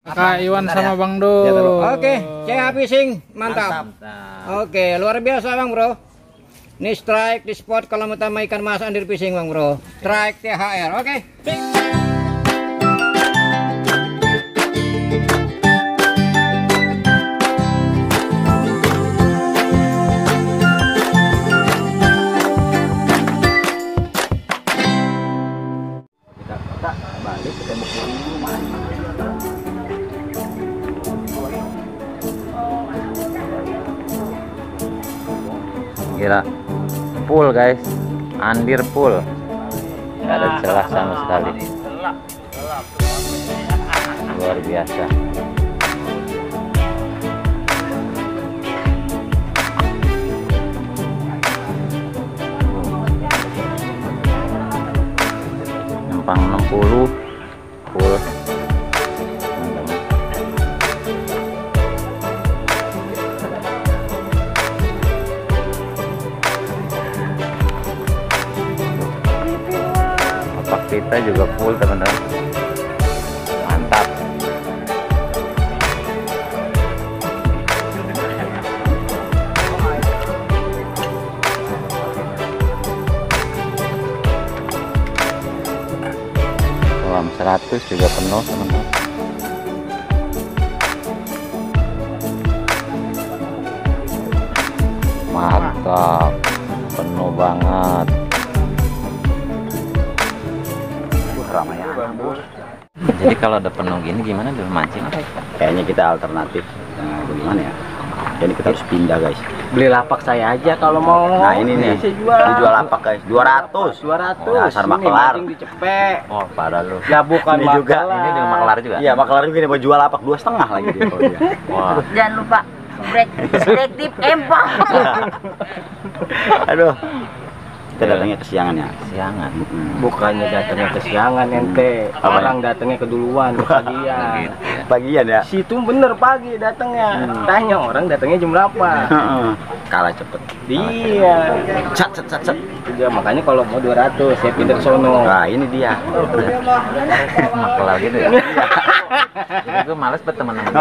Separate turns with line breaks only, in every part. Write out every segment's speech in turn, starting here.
Kak Iwan sama
ya.
Bang Do.
Oke, CH Fishing, mantap. Oke, luar biasa Bang Bro. Ini strike di spot kalau utama ikan mas andir fishing Bang Bro. Strike THR, oke.
Kita balik ke tembok rumah.
Gila, full guys, andir full, nggak ada celah sama sekali, luar biasa. Nempang 60 full. Kita juga full teman-teman, mantap. Kolam 100 juga penuh teman-teman. Mantap, penuh banget. Jadi kalau ada penuh gini gimana dulu mancing?
Kayaknya kita alternatif. Gimana ya? Jadi kita harus pindah guys.
Beli lapak saya aja kalau mau.
Nah ini nih, dijual lapak guys, 200.
200.
Dasar makelar.
Mancing dicepek.
Oh parah lu.
Ya bukan
Ini juga.
Ini dengan makelar juga.
Iya makelar juga nih, mau jual lapak 2,5 lagi dia kalau dia.
Wah.
Jangan lupa break tip empang.
Aduh. Kita datangnya kesiangan ya.
Siangan.
Bukannya datangnya kesiangan ente, orang datangnya keduluan pagian.
Pagian ya.
Situ bener pagi datangnya. Tanya orang datangnya jam berapa.
Kalah cepet.
Iya.
Cat.
Ya, makanya kalau mau 200 saya pindah ke sono.
Nah ini dia.
Makelar gitu ya. Jadi gue males berteman sama dia.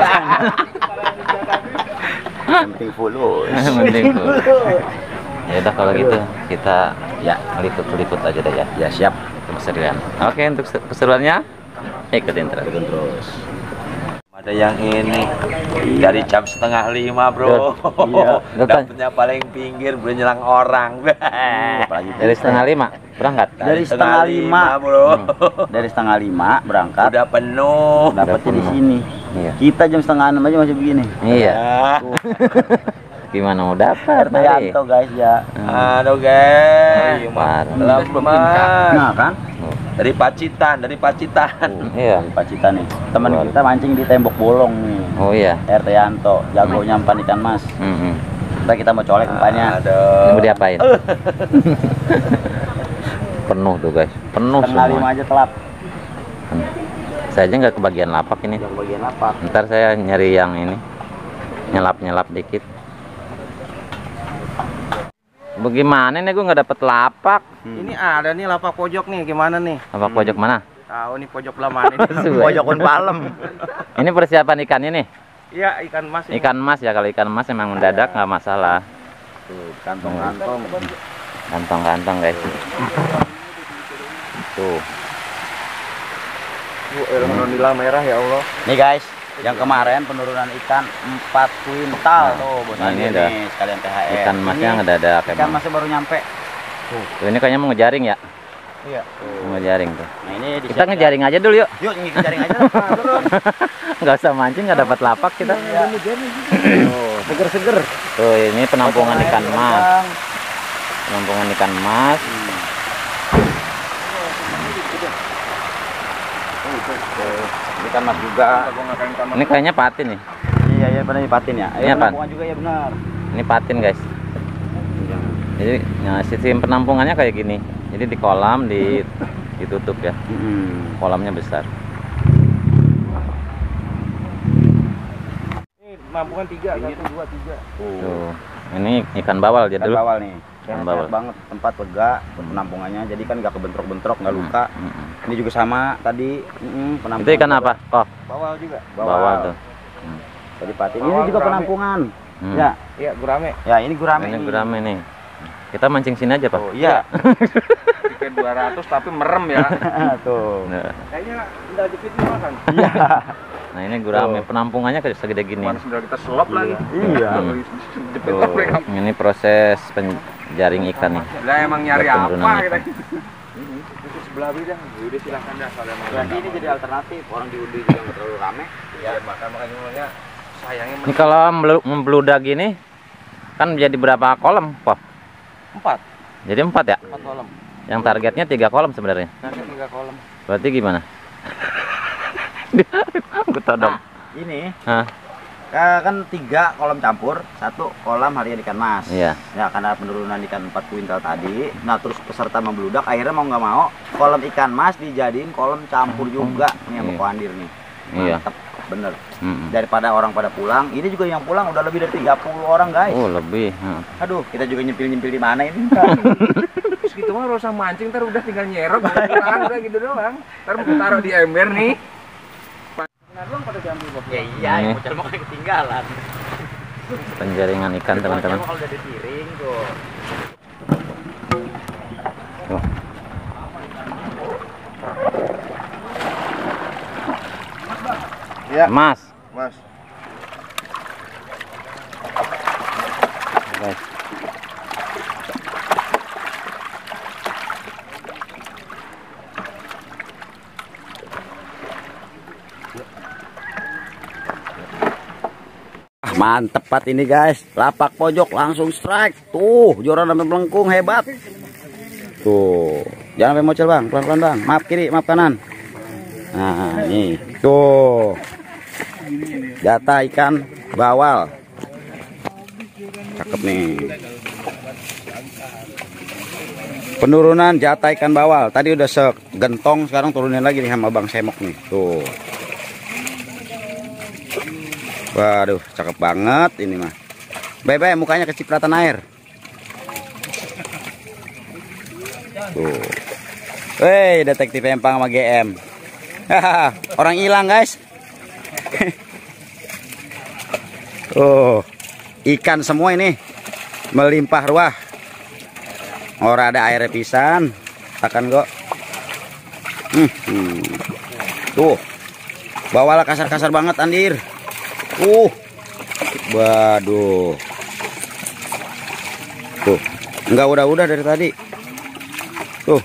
Yang penting follow.
Mending tuh. Ya udah kalau gitu kita
Ya,
liput aja deh ya.
ya siap.
Untuk keseruan. Oke, untuk keseruannya ikutin terus.
Terus.
Ada yang ini dari jam 4:30 bro.
Iya.
Dapatnya paling pinggir menjelang orang.
Apalagi
Dari 4:30 berangkat.
Dari 4:30
bro.
Dari 4:30 berangkat.
Udah penuh.
Dapatnya di
penuh.
sini.
Iya.
Kita jam 5:30 aja masih begini.
Iya.
Ya.
Gimana mau dapat
RT Yanto guys ya.
Aduh guys.
Parah.
Lemas.
Nah kan,
Dari Pacitan.
Iya.
dari Pacitan nih. Teman kita mancing di tembok bolong nih.
Oh iya.
RT Yanto, jagonya umpan ikan mas. Ntar kita mau colek umpannya.
Ini mau
Aduh.
diapain? Penuh tuh guys. Penuh
4:30
semua.
aja telat.
Saya aja nggak kebagian lapak ini.
Yang bagian apa?
Ntar saya nyari yang ini. Nyelap dikit. Bagaimana nih gue nggak dapet lapak?
Ini ada nih lapak pojok nih, gimana nih?
Lapak pojok mana?
Tahu nih pojok lamaan ini.
Pojokun palem.
Ini persiapan ikannya nih.
Iya, ikan mas ini.
Ikan mas ya, kalau ikan mas emang mendadak nggak masalah.
Tuh, kantong-kantong.
Kantong guys. Tuh.
Ilmu nila merah ya Allah.
Nih guys, yang kemarin penurunan ikan 4 kuintal tuh, Bos
Nah,
Andi
ini ada
nih sekalian THR.
ikan masnya
Ini
ngedadak
Ikan
emang.
masnya baru nyampe.
Tuh, ini kayaknya mau ngejaring ya?
Iya.
Mau ngejaring tuh.
Nah, ini
Kita ngejaring aja dulu yuk.
Yuk, ngejaring aja lah. Turun.
Nggak usah mancing, nggak dapat lapak kita.
Seger-seger.
Tuh, ini penampungan ikan mas. Penampungan ikan mas.
Ikan mas juga.
Ini kayaknya patin nih.
Iya, benar ini patin ya.
Iya, Pan.
penampungan juga ya benar.
Ini patin guys. Jadi nah, sistem penampungannya kayak gini. Jadi di kolam ditutup ya. Kolamnya besar.
penampungan 3, 1, 2, 3.
Tuh. Ini ikan bawal
Ikan
jadul.
bawal nih.
Ikan
Sehat
bawal.
banget, tempat lega penampungannya, jadi kan nggak kebentrok-bentrok, nggak luka. Ini juga sama tadi penampungan.
Itu ikan apa? Oh,
Bawal juga.
bawal tuh.
Jadi patin. Ini
Bawal
juga
gurame.
penampungan.
Hmm.
Ya,
Iya, gurame.
ya ini gurame.
Ini
nih.
gurame nih. Kita mancing sini aja, Pak.
Oh, iya.
Tiket 200 tapi merem ya.
Tuh.
Nah,
Kayaknya udah jepit semua kan.
Iya.
nah ini gurame, penampungannya kayak segede gini.
Kemarin sudah kita selop lagi.
Iya.
Jepit
Tuh.
apa ya?
Ini proses penjaring ikan nih.
Lah emang nyari
Buat
apa
penurunan
kita?
ikan.
Itu sebelah beda. Udah silakan dah kalian mau.
Berarti ini jadi alternatif. Orang diundi juga nggak terlalu rame.
Ya makanya sayangnya
Ini kalau membludak gini kan jadi berapa kolom, Pak?
4
Jadi 4 ya?
kolom.
Yang targetnya 3 kolom sebenarnya.
Nanti 3 kolom.
Berarti gimana? Gue todong.
Ini
Hah?
kan 3 kolom campur, 1 kolam harian ikan mas.
Iya.
Ya karena penurunan ikan 4 kuintal tadi, nah terus peserta membludak, akhirnya mau nggak mau kolam ikan mas dijadiin kolam campur juga nih sama
Iya.
Ko Andir nih.
Iya.
Mantep, bener.
Mm-mm.
Daripada orang pada pulang, ini juga yang pulang udah lebih dari 30 orang guys.
Oh, lebih.
Aduh, kita juga nyempil-nyempil di mana ini?
Terus gitu mah usah mancing, ntar udah tinggal nyerok, udah gitu doang. Ntar mau taruh di ember nih.
Ya iya,
Ini.
yang bocor makanya ketinggalan.
Penjaringan ikan, teman-teman.
Kalau udah dipiring tuh.
Tuh.
Ya.
Mas.
Mas.
Guys.
Mantep pat ini guys, lapak pojok langsung strike. Tuh, joran sampai melengkung hebat. Tuh, jangan sampai mocel bang, pelan-pelan bang. Maaf kiri, maaf kanan. Nah, ini, tuh, jatah ikan bawal. Cakep nih. Penurunan jatah ikan bawal. Tadi udah segentong, sekarang turunin lagi nih sama Bang Semok nih. Tuh. Waduh, cakep banget ini mah. Bebe, mukanya kecipratan air. Tuh. Wey, detektif empang sama GM. Hahaha, orang hilang guys. Oh, ikan semua ini melimpah ruah. Ora ada air pisan, akan kok. Tuh, bawalah kasar-kasar banget Andir. Waduh. Tuh, enggak udah dari tadi. Tuh.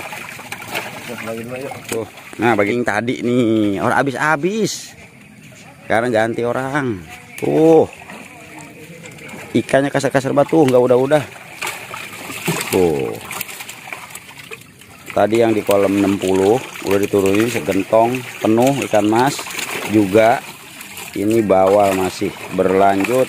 Tuh. Nah, bagi yang tadi nih, orang habis-habis. Sekarang ganti orang. Tuh. Ikannya kasar-kasar batu, enggak udah. Tuh. Tadi yang di kolam 60 udah diturunin segentong penuh ikan mas juga. Ini bawal masih berlanjut.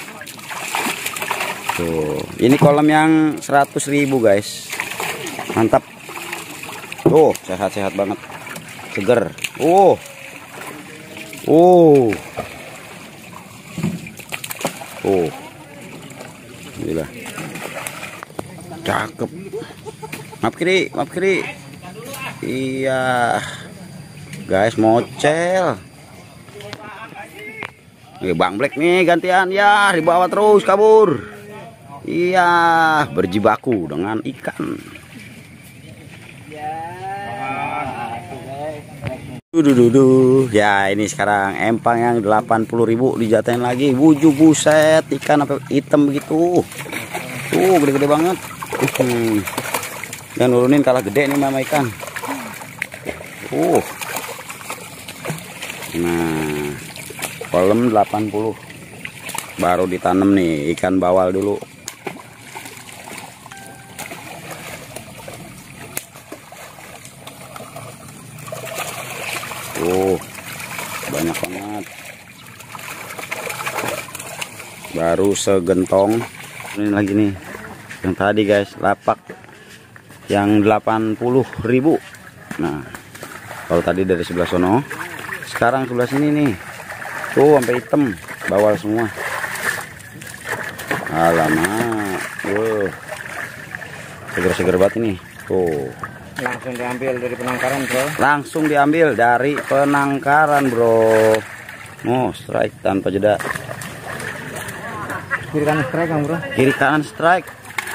Tuh, ini kolam yang 100.000 guys. Mantap. Tuh, sehat-sehat banget. Seger. Gila. Cakep. Maaf kiri. Iya. Guys, mocel. Bang Black nih gantian ya, dibawa terus kabur. Iya, berjibaku dengan ikan. Ya ini sekarang empang yang 80.000 dijatahin lagi. Wuju buset, ikan apa hitam begitu. Tuh gede-gede banget. Yang nurunin kalah gede nih mama ikan. Nah, kolam 80 baru ditanam nih ikan bawal dulu. Banyak banget, baru segentong. Ini lagi nih yang tadi guys, lapak yang 80.000. Nah, kalau tadi dari sebelah sono, sekarang sebelah sini nih. Tuh sampai hitam, bawal semua. Alamak. Seger-seger banget ini. Tuh.
Langsung diambil dari penangkaran, bro.
Langsung diambil dari penangkaran, bro. Strike tanpa jeda.
Kiri kanan strike, bro.
Kiri kanan strike.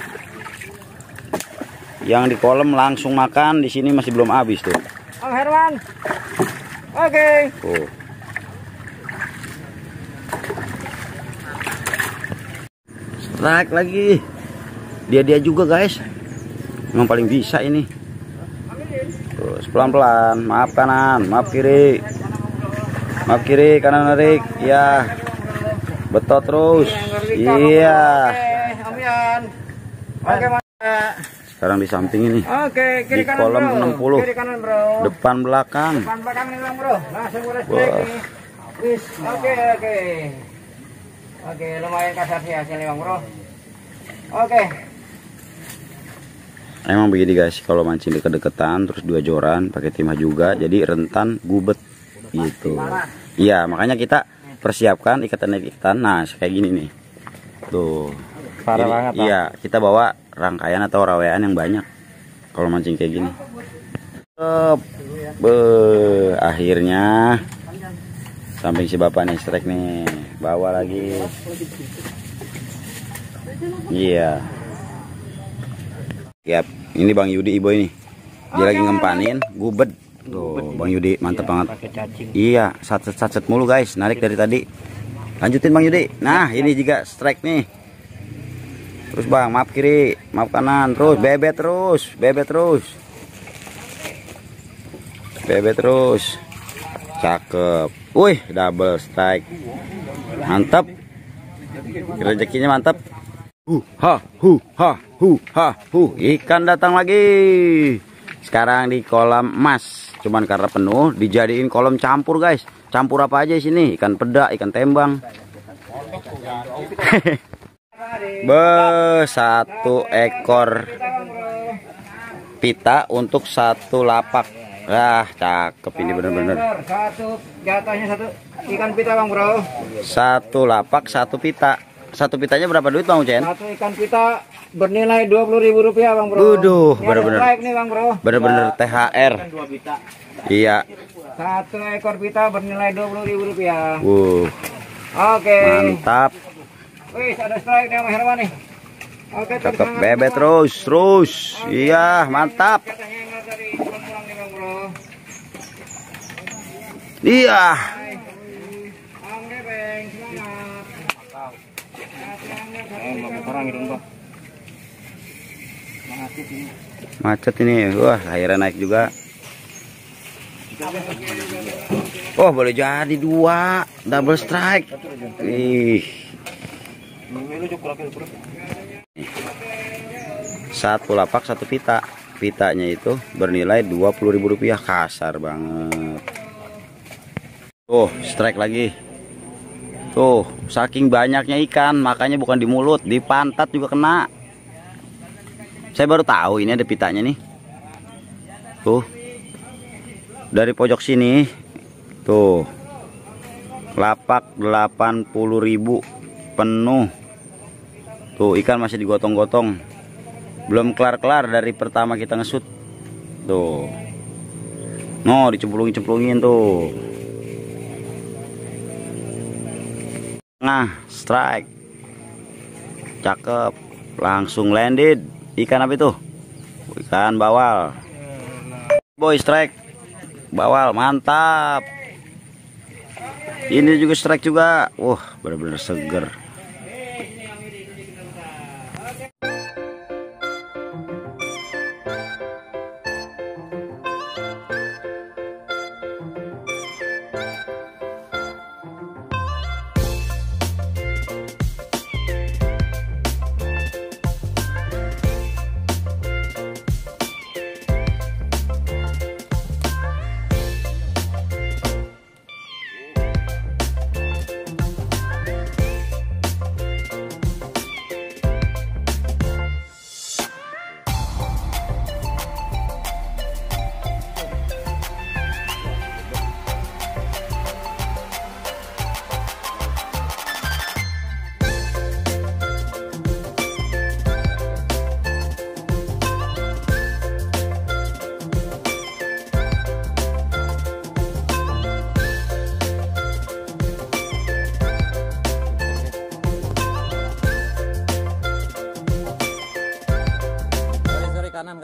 Yang di kolam langsung makan, di sini masih belum habis tuh.
Om Herman. Oke.
Strike lagi. Dia juga, guys. Memang paling bisa ini. Terus pelan-pelan, maaf kanan, maaf kiri. Maaf kiri, kanan narik. Ya. Betot terus. Iya.
Om Yan. Oke, Mas.
Sekarang di samping ini.
Oke, kiri
Di
kanan,
kolam
bro.
60.
Kiri kanan, bro.
Depan belakang.
Depan belakang nih, Bang, bro. Langsung udah strike nih. Wis. Oke. Oke, lumayan kasar sih hasilnya, Bang, bro. Oke.
Emang begini, guys, kalau mancing deket-deketan terus 2 joran pakai timah juga, jadi rentan gubet gitu. Iya, makanya kita persiapkan ikatan. Nah, kayak gini nih. Tuh.
Parah banget, Pak.
Iya, kita bawa rangkaian atau rawean yang banyak kalau mancing kayak gini. Akhirnya samping si bapak nih strike nih, bawa lagi. Iya. Yap, ini Bang Yudi Ibo ini. Dia lagi ngempanin gubet. Tuh, Bang Yudi mantep banget. Iya, satset mulu, guys, narik dari tadi. Lanjutin Bang Yudi. Nah, ini juga strike nih. Terus Bang, maaf kiri, maaf kanan, terus bebet terus. Cakep. Wih, double strike. Mantap. Rezekinya mantap. Ikan datang lagi. Sekarang di kolam emas. Cuman karena penuh dijadiin kolam campur, guys. Campur apa aja di sini? Ikan peda, ikan tembang. Satu ekor pita untuk 1 lapak. Cakep ini bener-bener.
Satu jatahnya 1 ikan pita, Bang, bro.
1 lapak 1 pita. 1 pitanya berapa duit, Bang Ucen?
1 ikan pita bernilai Rp20.000, Bang, bro.
Waduh, bener-bener.
Nih, Bang, bro.
Bener-bener THR. Iya.
1 ekor pita bernilai Rp20.000. Oke.
Mantap.
Wih, ada strike nih, Om Herman nih. Oke,
Cakep, bebet terus. Iya, mantap. Iya. Macet ini. Wah, akhirnya naik juga. Oh, boleh jadi 2 double strike. Ih. 1 lapak 1 pita. Pitanya itu bernilai Rp20.000. Kasar banget. Tuh, strike lagi. Tuh, saking banyaknya ikan, makanya bukan di mulut, di pantat juga kena. Saya baru tahu ini ada pitanya nih. Tuh. Dari pojok sini. Tuh. Lapak 80.000 penuh. Tuh, ikan masih digotong-gotong. Belum kelar-kelar dari pertama kita ngesut. Tuh. No, dicemplungin tuh. Nah, strike. Cakep. Langsung landed. Ikan apa itu? Ikan bawal. Boy, strike. Bawal, mantap. Ini juga strike juga. Wah, benar-benar seger.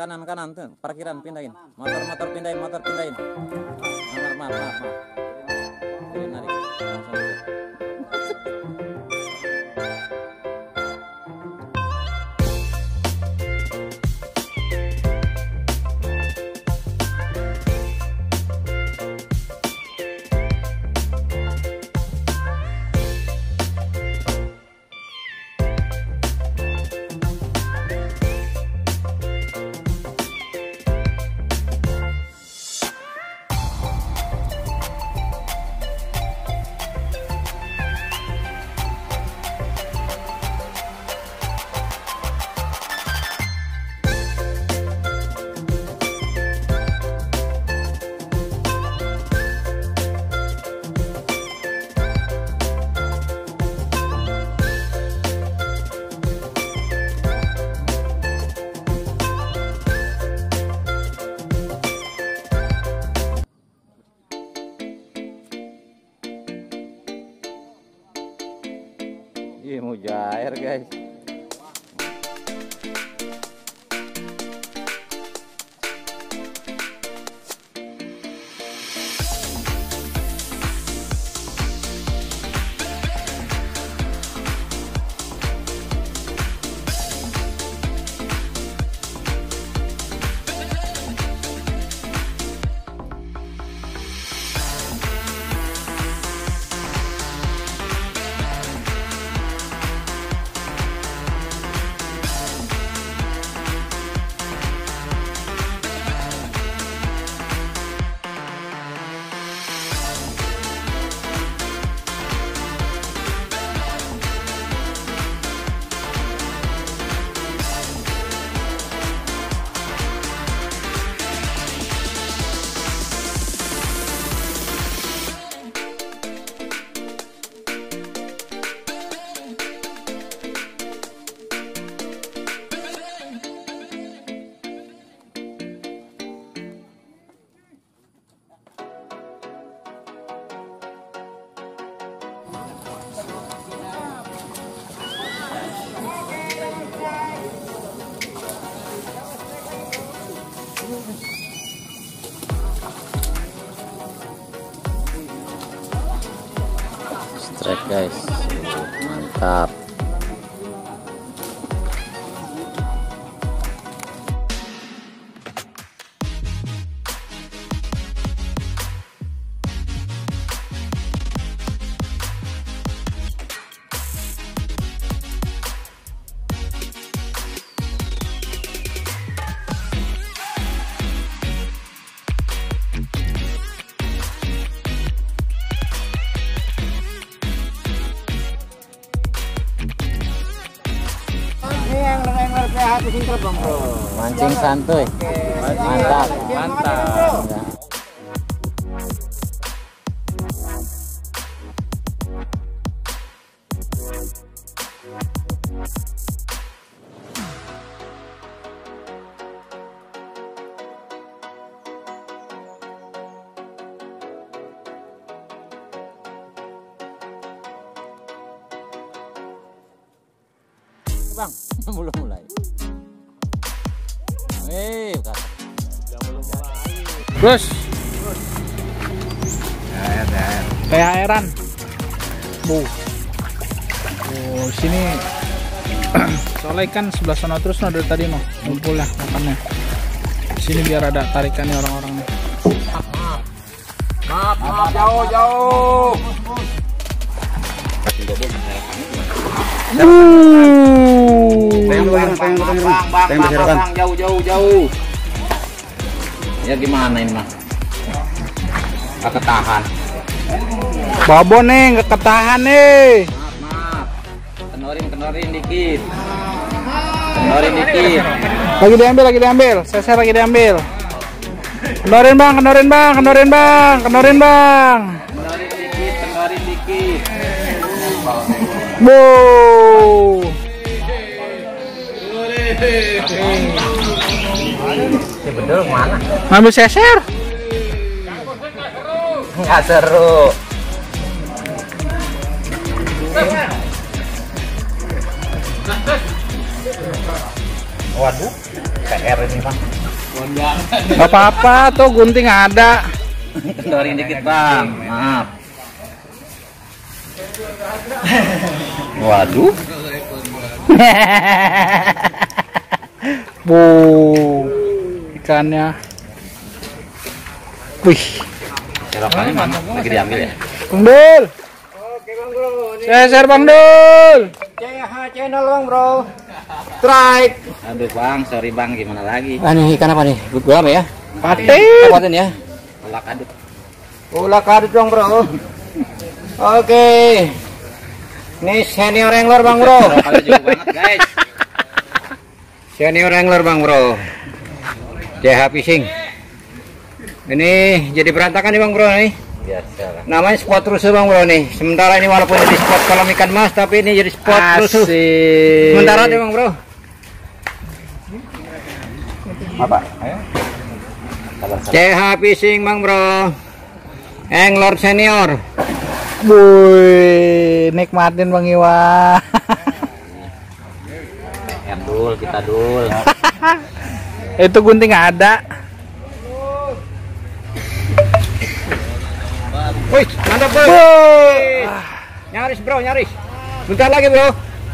kanan tuh, parkiran pindahin. Motor pindahin, motor pindahin. Maaf. Jadi narik langsung dulu. Ih, mujair guys. Strike guys, mantap. Mancing santuy. Mantap. Bang, belum mulai.
Bos. THR-an. Bu. Oh, sini soalnya kan sebelah sana terus no dari tadi no. Ngumpul lah makannya. Sini biar ada tarikannya orang-orang nih.
Maaf, jauh. Bang, jauh.
Ya gimana ini mah? Gak ketahan.
Babon nih, gak ketahan nih.
Maaf. Kenorin dikit. Kenorin dikit.
Lagi diambil. Seser lagi diambil. Kenorin bang.
Kenorin dikit.
Wow.
Si bedol mana?
Ngambil seser.
Nggak seru. Waduh.
PR ini bang.
Gak apa-apa tuh, gunting ada.
Kendorin dikit bang, maaf. Waduh.
Bu, ikannya. Wih,
Serokannya mana? Lagi diambil ya?
Bang Dul.
Oke Bang Bro.
Share Bang Dul.
CH channel Bang Bro. Strike.
Aduh bang, sorry bang, gimana lagi?
Ini ikan apa nih? Gua ya?
Patin.
Patin ya.
Ulak aduk.
Ulah kadut Bang Bro. Oke. Ini senior angler Bang Bro.
Kalau juga banget guys.
Senior angler Bang Bro. CH Fishing. Ini jadi berantakan nih Bang Bro nih.
Biasa lah.
Namanya spot rusuh Bang Bro nih. Sementara ini walaupun jadi spot kolam ikan mas, tapi ini jadi spot rusuh.
Asik.
Sementara nih Bang Bro.
Apa? Ayo.
CH Fishing Bang Bro. Angler senior.
Wuih, nikmatin Bang Iwan.
Dul, kita dul.
Itu gunting ada.
Wih, mantap Bro. Nyaris Bro, nyaris. Bentar lagi Bro.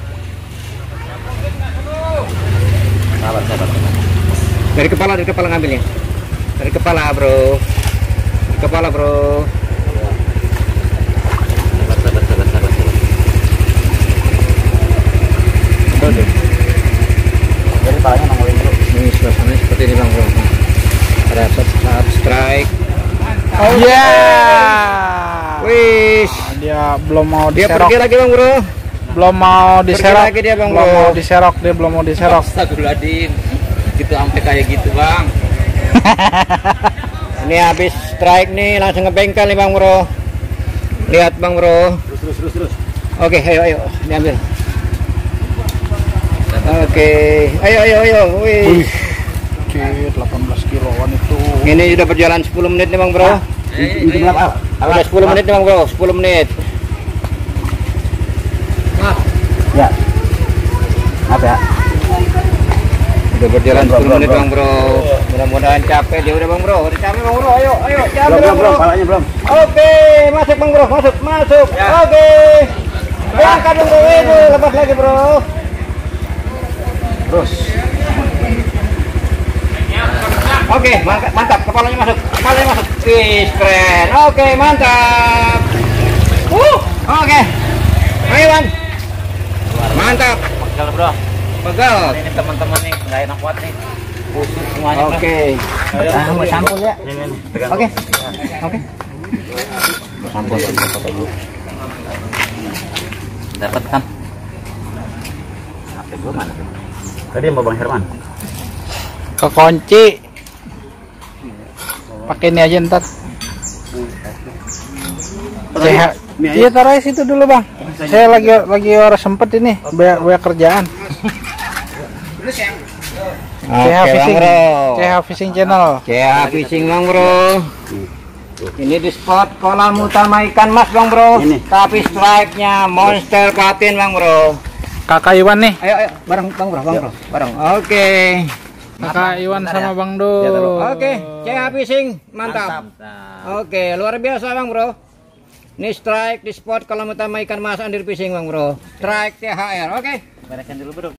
Sabar.
Dari kepala ngambilnya. Dari kepala Bro. Dari kepala Bro.
Jadi palanya nongolin dulu.
Ini suasana seperti ini Bang Bro. Ada saat strike.
Oh iya.
Wis.
Dia belum mau
Dia
diserok.
pergi lagi Bang Bro.
Belum mau diserok.
lagi dia, Bang,
belum
Bro.
mau diserok, dia belum mau diserok.
Astagfirullahaladzim. Gitu sampai kayak gitu bang.
Ini habis strike nih langsung ke bengkel nih Bang Bro. Lihat Bang Bro.
Terus.
Oke, ayo diambil. Oke, ayo. Wih.
Cik, 18 kiloan itu.
Ini sudah berjalan 10 menit nih Bang Bro.
Itu berapa?
Udah 10 menit nih Bang Bro, 10 menit.
Ya. Apa ya?
Udah berjalan
Bro,
10 menit
bro.
Bang Bro. Mudah-mudahan capek dia udah Bang Bro. Udah capek Bang Bro. Ayo capek Bang Bro.
Palanya belum.
Oke, masuk Bang Bro, masuk. Oke. Angkat Bang Bro, lepas lagi Bro.
Terus.
Oke, mantap. Kepalanya masuk. Wih, keren. Oke, mantap. Oke. Ayo Bang. Mantap.
Pegal bro.
Pegal.
Ini teman-teman nih nggak enak kuat nih. Busuk semuanya. Bro.
Oke. Mau sampul ya?
Pegang.
Oke.
Sampul. Dapat kan? HP gua mana tuh? Tadi mau Bang Herman.
Kekunci. Pakai ini aja ntar. Iya taruh di situ dulu Bang. Saya lagi orang sempet ini, banyak kerjaan. CH Fishing, CH Fishing Channel.
CH Fishing Bang Bro. Ini di spot kolam utama ikan mas Bang Bro. Tapi strike-nya monster patin Bang Bro.
Kakak Iwan nih.
Ayo bareng Bang Bro, bareng. Oke.
Kakak Iwan sama Bang Dul.
Oke, CH Fishing mantap. Oke, luar biasa Bang Bro. Ini strike di spot kolam utama ikan mas Andir Fishing Bang Bro. Strike THR. Oke.
Beresin dulu bro.